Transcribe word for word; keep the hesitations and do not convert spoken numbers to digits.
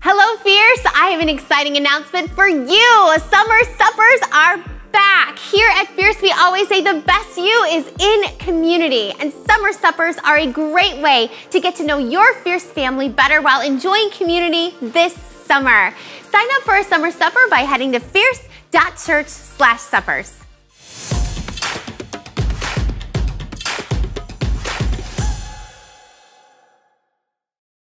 Hello, Fierce! I have an exciting announcement for you. Summer suppers are back. Here at Fierce, we always say the best you is in community, and summer suppers are a great way to get to know your Fierce family better while enjoying community this summer. Sign up for a summer supper by heading to fierce dot church slash suppers.